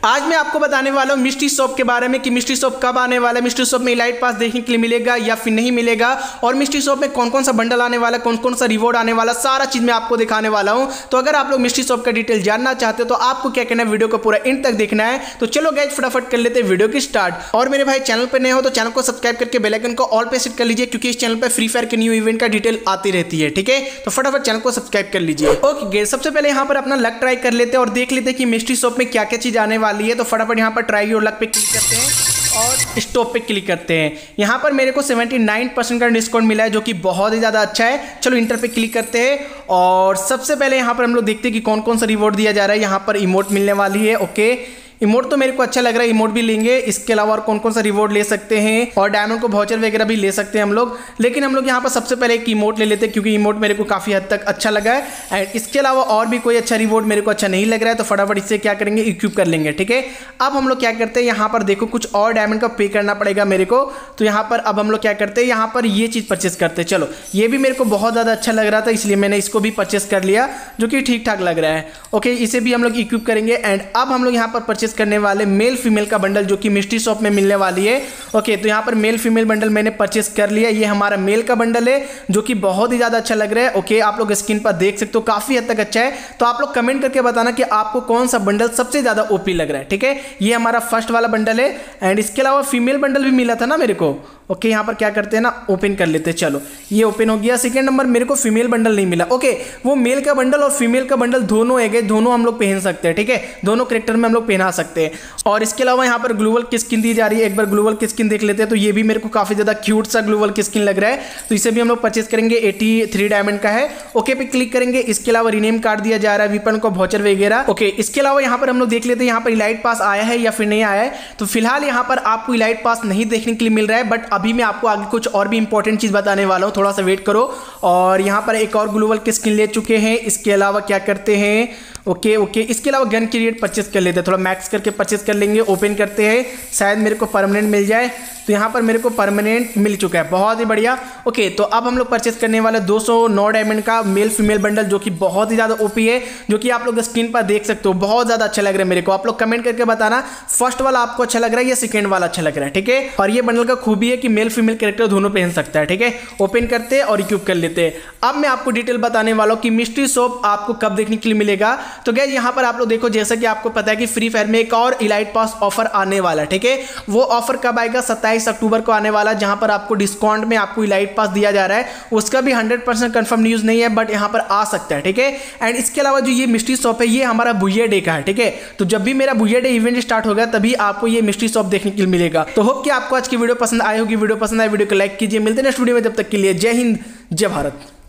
आज मैं आपको बताने वाला हूँ मिस्ट्री शॉप के बारे में कि मिस्ट्री शॉप कब आने वाला है, मिस्ट्री शॉप में इलाइट पास देखने के लिए मिलेगा या फिर नहीं मिलेगा, और मिस्ट्री शॉप में कौन कौन सा बंडल आने वाला है, कौन कौन सा रिवॉर्ड आने वाला, सारा चीज मैं आपको दिखाने वाला हूँ। तो अगर आप लोग मिस्ट्री शॉप का डिटेल जानना चाहते हो तो आपको क्या करना है, वीडियो को पूरा एंड तक देखना है। तो चलो गाइस फटाफट कर लेते हैं वीडियो की स्टार्ट। और मेरे भाई चैनल पर नए हो तो चैनल को सब्सक्राइब करके बेल आइकन को ऑल पे सेट कर लीजिए, क्योंकि इस चैनल पर फ्री फायर के न्यू इवेंट का डिटेल आती रहती है। ठीक है, तो फटाफट चैनल को सब्सक्राइब कर लीजिए। ओके गाइस, सबसे पहले यहाँ पर अपना लक ट्राई कर लेते हैं और देख लेते हैं कि मिस्ट्री शॉप में क्या क्या चीज आने वाली है। तो फटाफट यहाँ पर ट्राई योर लक पे क्लिक करते हैं और स्टॉप पे क्लिक करते हैं। यहाँ पर मेरे को 79% का डिस्काउंट मिला है, जो कि बहुत ही ज़्यादा अच्छा है। चलो इंटर पे क्लिक करते हैं और सबसे पहले यहाँ पर हम लोग देखते हैं कि कौन कौन सा रिवॉर्ड दिया जा रहा है। यहाँ पर इमोट मिलने वाली है। ओके, इमोट तो मेरे को अच्छा लग रहा है, इमोट भी लेंगे। इसके अलावा और कौन कौन सा रिवॉर्ड ले सकते हैं, और डायमंड को वाउचर वगैरह भी ले सकते हैं हम लोग। लेकिन हम लोग यहाँ पर सबसे पहले एक इमोट ले लेते हैं, क्योंकि इमोट मेरे को काफ़ी हद तक अच्छा लगा है। एंड इसके अलावा और भी कोई अच्छा रिवॉर्ड मेरे को अच्छा नहीं लग रहा है, तो फटाफट इससे क्या करेंगे, इक्विप कर लेंगे। ठीक है, अब हम लोग क्या करते हैं, यहाँ पर देखो कुछ और डायमंड का पे करना पड़ेगा मेरे को। तो यहाँ पर अब हम लोग क्या करते हैं, यहाँ पर ये चीज़ परचेस करते हैं। चलो, ये भी मेरे को बहुत ज़्यादा अच्छा लग रहा था, इसलिए मैंने इसको भी परचेस कर लिया, जो कि ठीक ठाक लग रहा है। ओके, इसे भी हम लोग इक्विप करेंगे। एंड अब हम लोग यहाँ पर परचेस करने वाले मेल फीमेल का बंडल, जो कि मिस्ट्री शॉप में मिलने वाली है। ओके, तो यहाँ पर मेल फीमेल बंडल मैंने परचेस कर लिया। ये हमारा मेल का बंडल है, जो कि बहुत ही ज्यादा अच्छा लग रहा है। ओके, आप लोग स्क्रीन पर देख सकते हो, काफी हद तक अच्छा है। तो आप लोग कमेंट करके बताना कि आपको कौन सा बंडल सबसे ज्यादा ओपी लग रहा है। ठीक है, ये हमारा फर्स्ट वाला बंडल है। एंड इसके अलावा फीमेल बंडल भी मिला था ना मेरे को। ओके, यहाँ पर क्या करते हैं ना, ओपन कर लेते हैं। चलो, ये ओपन हो गया। सेकंड नंबर मेरे को फीमेल बंडल नहीं मिला। ओके, वो मेल का बंडल और फीमेल का बंडल दोनों है, दोनों हम लोग पहन सकते हैं। ठीक है, दोनों कैरेक्टर में हम लोग पहना सकते हैं। और इसके अलावा यहाँ पर ग्लोबल की स्किन दी जा रही है। एक बार ग्लोबल की स्किन देख लेते हैं। तो ये भी मेरे को काफी ज्यादा क्यूट सा ग्लोबल की स्किन लग रहा है, तो इसे भी हम लोग परचेस करेंगे। 83 डायमंड का है। ओके पे क्लिक करेंगे। इसके अलावा रिनेम कार्ड दिया जा रहा है, वीपन को वाउचर वगैरह। ओके, इसके अलावा यहाँ पर हम लोग देख लेते हैं यहाँ पर इलाइट पास आया है या फिर नहीं आया है। तो फिलहाल यहाँ पर आपको इलाइट पास नहीं देखने के लिए मिल रहा है, बट अभी मैं आपको आगे कुछ और भी इंपॉर्टेंट चीज बताने वाला हूँ, थोड़ा सा वेट करो। और यहाँ पर एक और ग्लोबल की स्किन ले चुके हैं। इसके अलावा क्या करते हैं, ओके, इसके अलावा गन की रेट परचेस कर लेते हैं, थोड़ा मैक्स करके परचेस कर लेंगे। ओपन करते हैं, शायद मेरे को परमानेंट मिल जाए। तो यहाँ पर मेरे को परमानेंट मिल चुका है, बहुत ही बढ़िया। ओके, तो अब हम लोग परचेस करने वाले 209 डायमंड का मेल फीमेल बंडल, जो कि बहुत ही ज़्यादा ओपी है, जो कि आप लोग स्क्रीन पर देख सकते हो। बहुत ज़्यादा अच्छा लग रहा है मेरे को। आप लोग कमेंट करके बताना फर्स्ट वाला आपको अच्छा लग रहा है या सेकेंड वाला अच्छा लग रहा है। ठीक है, और ये बंडल का खूबी है कि मेल फीमेल कैरेक्टर दोनों पहन सकता है। ठीक है, ओपन करते हैं और इक्विप कर लेते हैं। अब मैं आपको डिटेल बताने वाला हूँ कि मिस्ट्री शॉप आपको कब देखने के लिए मिलेगा। तो गाइस यहाँ पर आप लोग देखो, जैसा कि आपको पता है कि फ्री फायर में एक और इलाइट पास ऑफर आने वाला है। ठीक है, वो ऑफर कब आएगा, 27 अक्टूबर को आने वाला, जहां पर आपको डिस्काउंट में आपको इलाइट पास दिया जा रहा है। उसका भी 100% कंफर्म न्यूज नहीं है, बट यहां पर आ सकता है। ठीक है, एंड इसके अलावा जो ये मिस्ट्री शॉप है, ये हमारा बुया डे का है। ठीक है, तो जब भी मेरा बुया डे इवेंट स्टार्ट होगा तभी आपको ये मिस्ट्री शॉप देखने के लिए मिलेगा। तो होप कि आपको आज की वीडियो पसंद आई होगी। वीडियो पसंद आए वीडियो को लाइक कीजिए। मिलते हैं नेक्स्ट वीडियो में, तब तक के लिए जय हिंद, जय भारत।